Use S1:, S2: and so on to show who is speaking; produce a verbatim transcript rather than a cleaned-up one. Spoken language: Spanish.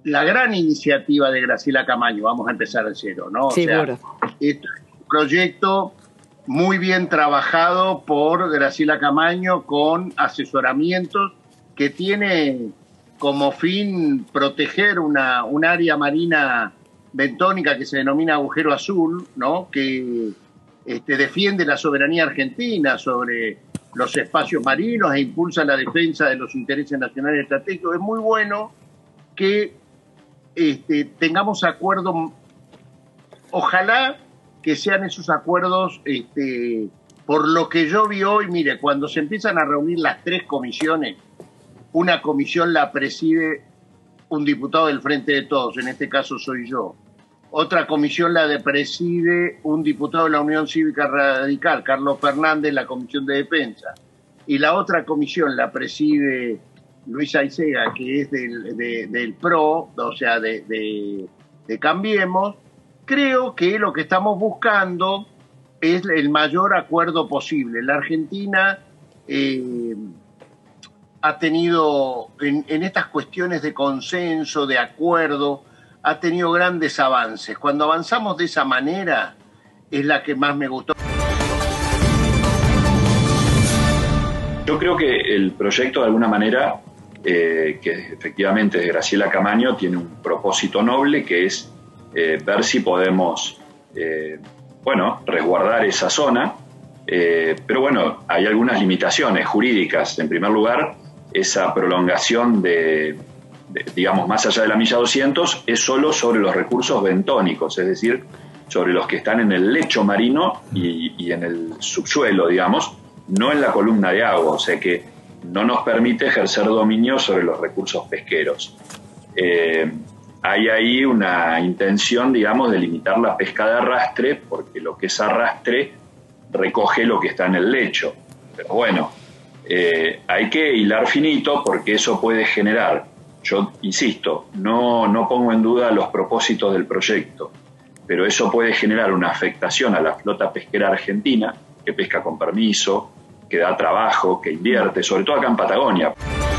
S1: la gran iniciativa de Graciela Camaño, vamos a empezar de cero, ¿no? O
S2: Seguro.
S1: sea, este es un proyecto muy bien trabajado por Graciela Camaño con asesoramientos que tiene como fin proteger una, un área marina bentónica que se denomina agujero azul, ¿no? Que este, defiende la soberanía argentina sobre los espacios marinos e impulsa la defensa de los intereses nacionales estratégicos. Es muy bueno que este, tengamos acuerdos, ojalá que sean esos acuerdos, este, por lo que yo vi hoy, mire, cuando se empiezan a reunir las tres comisiones, una comisión la preside un diputado del Frente de Todos, en este caso soy yo. Otra comisión la de preside un diputado de la Unión Cívica Radical, Carlos Fernández, la Comisión de Defensa. Y la otra comisión la preside Luis Aicega, que es del, de, del P R O, o sea, de, de, de Cambiemos. Creo que lo que estamos buscando es el mayor acuerdo posible. La Argentina eh, ha tenido, en, en estas cuestiones de consenso, de acuerdo, ha tenido grandes avances. Cuando avanzamos de esa manera, es la que más me gustó.
S3: Yo creo que el proyecto, de alguna manera, eh, que efectivamente es de Graciela Camaño, tiene un propósito noble, que es eh, ver si podemos, eh, bueno, resguardar esa zona. Eh, pero bueno, hay algunas limitaciones jurídicas. En primer lugar, esa prolongación de, de, digamos, más allá de la milla doscientos, es solo sobre los recursos bentónicos, es decir, sobre los que están en el lecho marino y, y en el subsuelo, digamos, no en la columna de agua, o sea que no nos permite ejercer dominio sobre los recursos pesqueros. Eh, hay ahí una intención, digamos, de limitar la pesca de arrastre, porque lo que es arrastre recoge lo que está en el lecho. Pero bueno, eh, hay que hilar finito, porque eso puede generar, yo insisto, no, no pongo en duda los propósitos del proyecto, pero eso puede generar una afectación a la flota pesquera argentina, que pesca con permiso, que da trabajo, que invierte, sobre todo acá en Patagonia.